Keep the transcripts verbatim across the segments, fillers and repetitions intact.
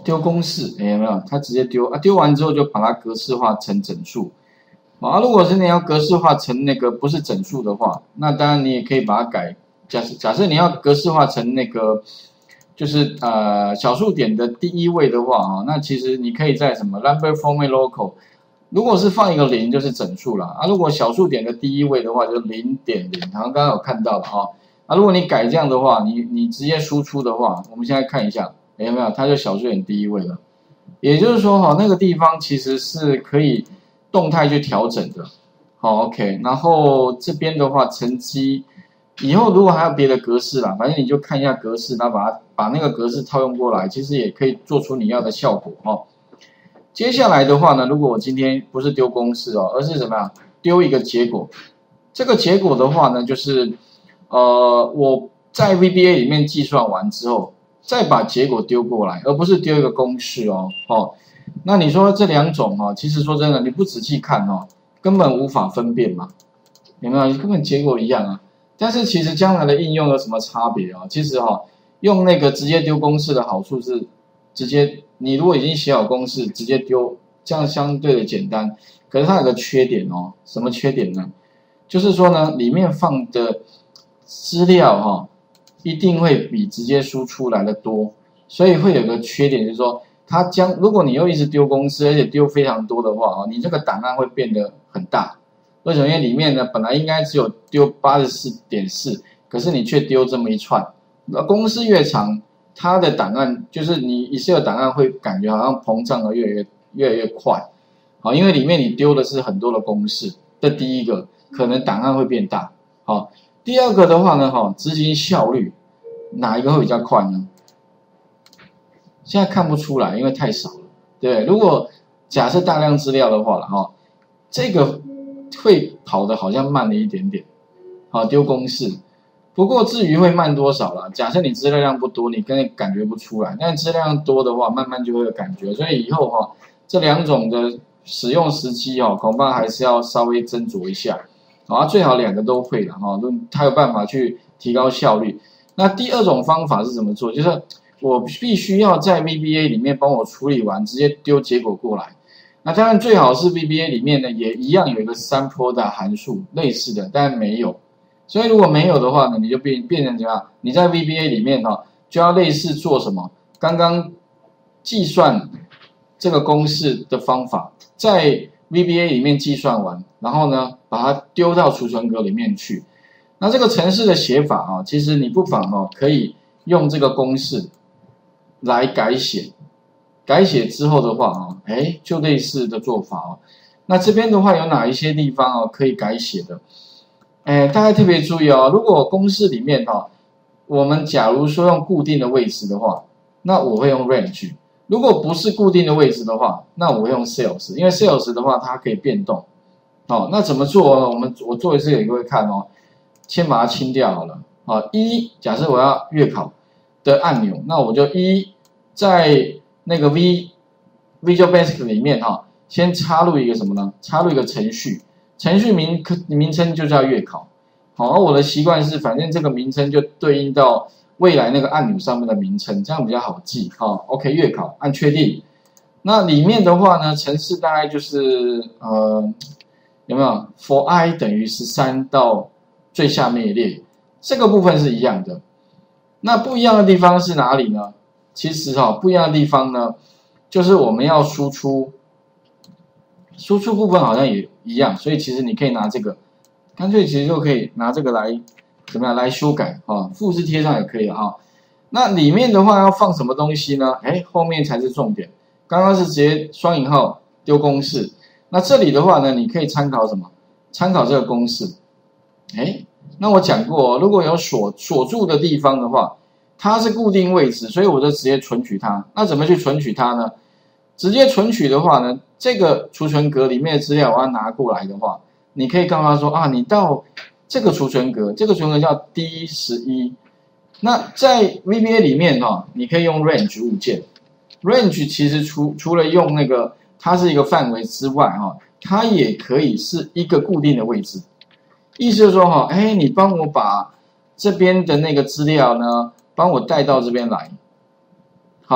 丢公式，哎，有没有？它直接丢啊，丢完之后就把它格式化成整数。啊，如果是你要格式化成那个不是整数的话，那当然你也可以把它改。假设假设你要格式化成那个就是呃小数点的第一位的话啊，那其实你可以在什么 number format local， 如果是放一个零就是整数了啊。如果小数点的第一位的话，就零点零，好像刚刚有看到了哈。啊，如果你改这样的话，你你直接输出的话，我们现在看一下，有没有？它就小数点第一位了。也就是说哈，那个地方其实是可以动态去调整的。好 ，OK， 然后这边的话，乘积。以后如果还有别的格式啦，反正你就看一下格式，然后把它把那个格式套用过来，其实也可以做出你要的效果哦。接下来的话呢，如果我今天不是丢公式哦，而是怎么样丢一个结果，这个结果的话呢，就是呃我在 V B A 里面计算完之后，再把结果丢过来，而不是丢一个公式哦。哦，那你说这两种哦，其实说真的，你不仔细看哦，根本无法分辨嘛，有没有？根本结果一样啊。但是其实将来的应用有什么差别啊？其实哈、哦，用那个直接丢公式的好处是，直接你如果已经写好公式，直接丢，这样相对的简单。可是它有个缺点哦，什么缺点呢？就是说呢，里面放的资料哈、哦，一定会比直接输出来的多，所以会有个缺点，就是说它将如果你又一直丢公式，而且丢非常多的话哦，你这个档案会变得很大。为什么？因为里面呢本来应该只有丢 八十四点四， 可是你却丢这么一串。公式越长，它的档案就是你 Excel 档案会感觉好像膨胀的越来越越来越快。好，因为里面你丢的是很多的公式。这第一个，可能档案会变大。好，第二个的话呢，哈，执行效率哪一个会比较快呢？现在看不出来，因为太少了。对，如果假设大量资料的话了哈，这个会跑的好像慢了一点点，好丢公式。不过至于会慢多少啦，假设你资料量不多，你根本感觉不出来。但资料量多的话，慢慢就会有感觉。所以以后哈，这两种的使用时机哦，恐怕还是要稍微斟酌一下。啊，最好两个都会了哈，它有办法去提高效率。那第二种方法是怎么做？就是我必须要在 V B A 里面帮我处理完，直接丢结果过来。那当然最好是 V B A 里面呢也一样有一个 sample 的函数类似的，但没有。所以如果没有的话呢，你就变变成怎样？你在 V B A 里面哈、哦、就要类似做什么？刚刚计算这个公式的方法，在 V B A 里面计算完，然后呢把它丢到储存格里面去。那这个程式的写法啊，其实你不妨哦可以用这个公式来改写。改写之后的话啊，哎，就类似的做法哦。那这边的话有哪一些地方哦可以改写的？哎，大家特别注意哦，如果公式里面哈，我们假如说用固定的位置的话，那我会用 range； 如果不是固定的位置的话，那我会用 cells， 因为 cells 的话它可以变动。哦，那怎么做呢？我们我做一次也会看哦。先把它清掉好了。啊，一假设我要月考的按钮，那我就一在那个 V Visual Basic 里面哈、哦，先插入一个什么呢？插入一个程序。程序名名称就叫月考，好，而我的习惯是，反正这个名称就对应到未来那个按钮上面的名称，这样比较好记。好 ，OK， 月考，按确定。那里面的话呢，程式大概就是呃，有没有 for i 等于十三到最下面一列，这个部分是一样的。那不一样的地方是哪里呢？其实哈、哦，不一样的地方呢，就是我们要输出。输出部分好像也一样，所以其实你可以拿这个，干脆其实就可以拿这个来怎么样来修改啊，复制贴上也可以了哈。那里面的话要放什么东西呢？哎，后面才是重点。刚刚是直接双引号丢公式，那这里的话呢，你可以参考什么？参考这个公式。哎，那我讲过、哦，如果有锁锁住的地方的话，它是固定位置，所以我就直接存取它。那怎么去存取它呢？直接存取的话呢，这个储存格里面的资料我要拿过来的话，你可以告诉他说啊，你到这个储存格，这个储存格叫 D 十一。那在 V B A 里面哈、哦，你可以用 range 物件。range 其实除除了用那个它是一个范围之外哈、哦，它也可以是一个固定的位置。意思就是说哈，哎，你帮我把这边的那个资料呢，帮我带到这边来，好。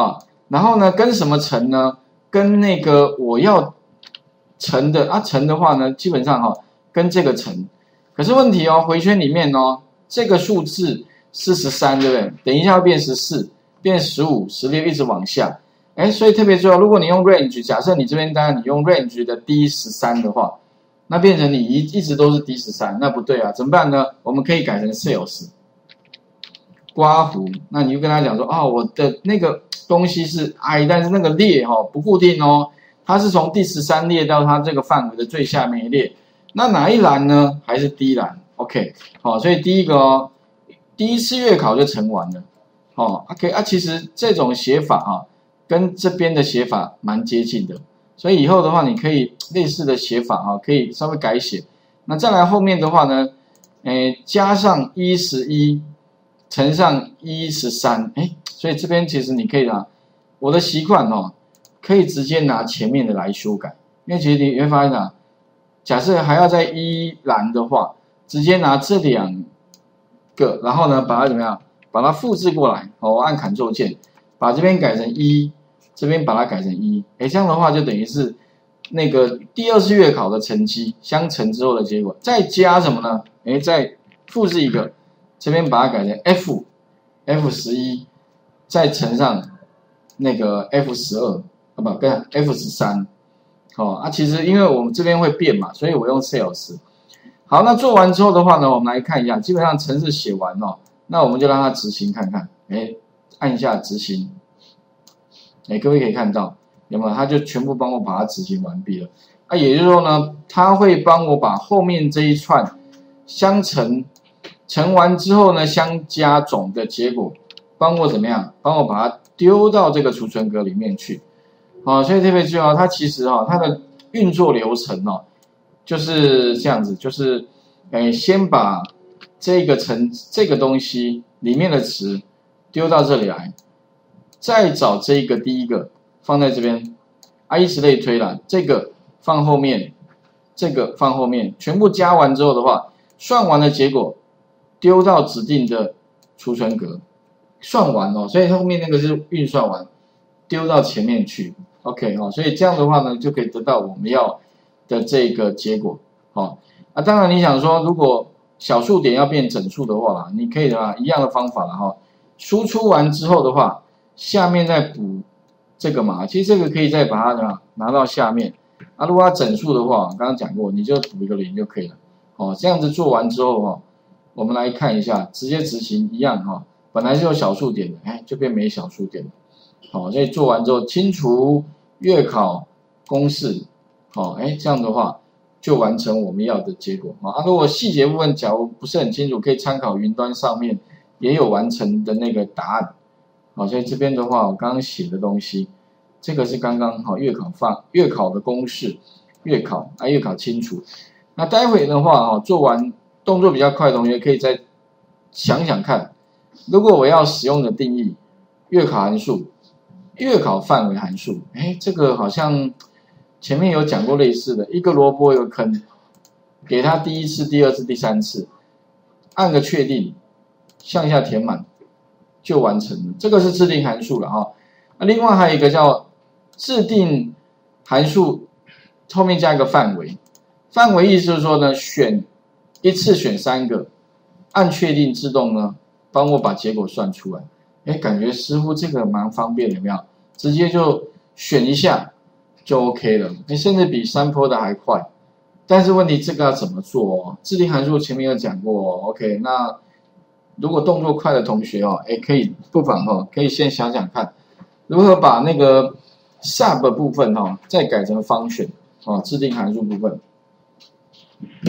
然后呢，跟什么乘呢？跟那个我要乘的啊，乘的话呢，基本上哈、哦，跟这个乘。可是问题哦，回圈里面哦，这个数字是十三，对不对？等一下会变十四，变十五、十六，一直往下。哎，所以特别重要，如果你用 range， 假设你这边当然你用 range 的 D 十三的话，那变成你一一直都是 D 十三，那不对啊，怎么办呢？我们可以改成 sales。刮胡，那你就跟他讲说，哦，我的那个东西是 I， 但是那个列哈、哦、不固定哦，它是从第十三列到它这个范围的最下面一列，那哪一栏呢？还是第一栏 ？OK， 好、哦，所以第一个哦，第一次月考就乘完了，哦 ，OK 啊，其实这种写法哈、哦，跟这边的写法蛮接近的，所以以后的话，你可以类似的写法哈、哦，可以稍微改写。那再来后面的话呢，诶，加上一十一。乘上一十三，哎，所以这边其实你可以拿我的习惯哦，可以直接拿前面的来修改，因为其实你会发现啊，假设还要在一栏的话，直接拿这两个，然后呢把它怎么样，把它复制过来，哦，我按 Ctrl 键，把这边改成一，这边把它改成一，哎，这样的话就等于是那个第二次月考的成绩相乘之后的结果，再加什么呢？哎，再复制一个。这边把它改成 F F 十一，再乘上那个 F 十二，啊不，跟 F 十三，哦啊，其实因为我们这边会变嘛，所以我用 sales。好，那做完之后的话呢，我们来看一下，基本上程式写完哦，那我们就让它执行看看，哎，按一下执行，哎，各位可以看到有没有？它就全部帮我把它执行完毕了。啊，也就是说呢，它会帮我把后面这一串相乘。乘完之后呢，相加总的结果，帮我怎么样？帮我把它丢到这个储存格里面去。好、哦，所以特别重要，它其实哈、哦，它的运作流程哦，就是这样子，就是诶，先把这个层这个东西里面的词丢到这里来，再找这个第一个放在这边，啊，以此类推啦，这个放后面，这个放后面，全部加完之后的话，算完的结果。丢到指定的储存格，算完哦，所以后面那个是运算完，丢到前面去 ，OK 哦，所以这样的话呢，就可以得到我们要的这个结果，哦，啊，当然你想说，如果小数点要变整数的话啦，你可以啊，一样的方法了哈，输出完之后的话，下面再补这个嘛，其实这个可以再把它怎么拿到下面，啊，如果要整数的话，刚刚讲过，你就补一个零就可以了，哦，这样子做完之后哈。我们来看一下，直接执行一样哈、哦，本来是有小数点的，哎，就变没小数点了。好、哦，所以做完之后清除月考公式，好、哦，哎，这样的话就完成我们要的结果啊。如果细节部分假如不是很清楚，可以参考云端上面也有完成的那个答案。好、哦，所以这边的话，我刚刚写的东西，这个是刚刚好月考放月考的公式，月考啊月考清楚。那待会的话哦，做完。动作比较快的同学可以再想想看，如果我要使用的定义，月考函数、月考范围函数，哎，这个好像前面有讲过类似的，一个萝卜一个坑，给它第一次、第二次、第三次，按个确定，向下填满就完成了。这个是制定函数了哈。那另外还有一个叫制定函数，后面加一个范围，范围意思就是说呢，选。一次选三个，按确定自动呢，帮我把结果算出来。哎，感觉似乎这个蛮方便的，有没有？直接就选一下就 OK 了，你甚至比山坡的还快。但是问题这个要怎么做哦？制定函数前面有讲过哦 ，OK。那如果动作快的同学哦，哎，可以不妨哦，可以先想想看，如何把那个 sub 部分哦，再改成方选哦，制定函数部分。